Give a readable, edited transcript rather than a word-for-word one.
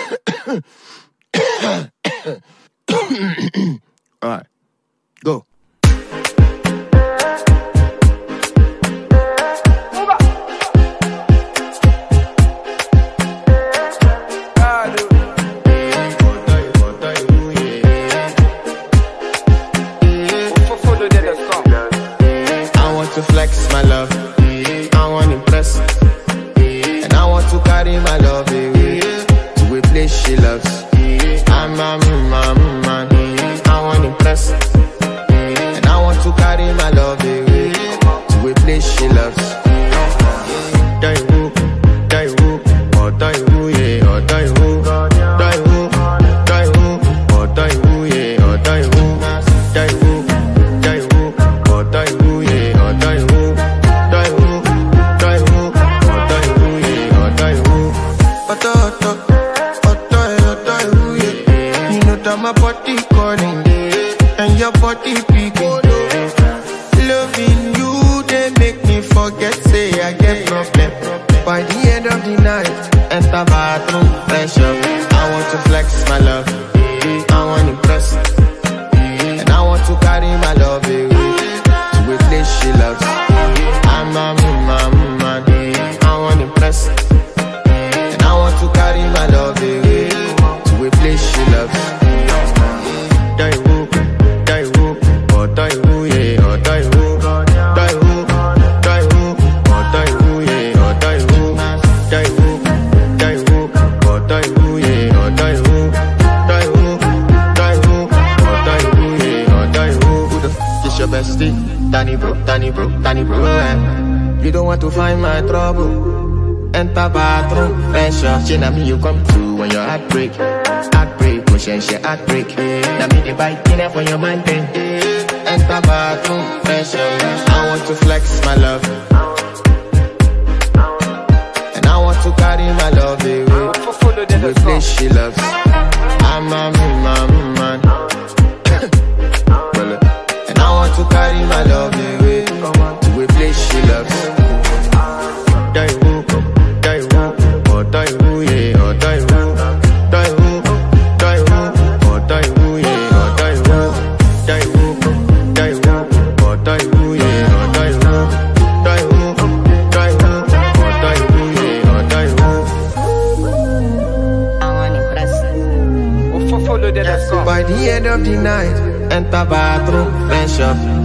All right, go. I want to flex my love, I want to impress, and I want to carry my love away to a place she loves. I'm a man, I want to impress, and I want to carry my love away to a place she loves. Die who, oh die who, yeah, oh die who, die who, oh die who, yeah, oh die who, die who, oh die who, yeah, oh die who, die who, oh die who, yeah, oh die who. Die who, yeah. You know that my body calling, and your body picking. Loving you, they make me forget, say I get problem. By the end of the night, enter bathroom, fresh up. I want to flex my love, I want to impress, and I want to carry my love away to a place she loves. I'm a man, I want to impress, and I want to carry my love away to a place she loves. Die who, oh die who, yeah, oh die who, die who, oh die who, yeah, oh die who, die who, oh die who, yeah, oh die who, die who, oh die who, yeah, oh die who. Who the f is your bestie? Danny bro, eh? You don't want to find my trouble. Enter bathroom, fresh up. She na me you come through when your heartbreak, push she heartbreak. Na me the bite dinner for your man then. Enter bathroom, fresh up. I want to flex my love, and I want to carry my love away to a place she loves. I'm a man, and I want to carry my love away to a place she loves. Die who, oh die who, yeah, oh die who, die who, oh die who, yeah, oh die who, die who, oh die who, yeah, oh die who, die who, oh die who, yeah, oh die who. I want to impress. By the end of the night, enter bathroom, fresh up.